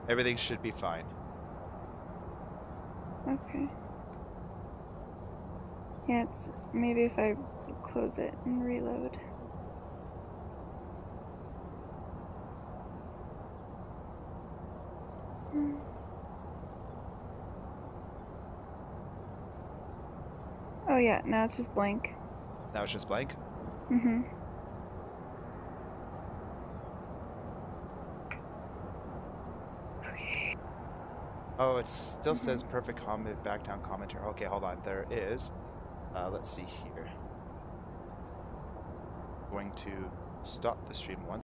Everything should be fine. Okay. Yeah, it's maybe if I close it and reload. Hmm. Oh yeah, now it's just blank. Now it's just blank. Mm-hmm. Okay. Oh, it still Mm-hmm. says perfect comment back down commentary. Okay, hold on. There is. Let's see here. Going to stop the stream once.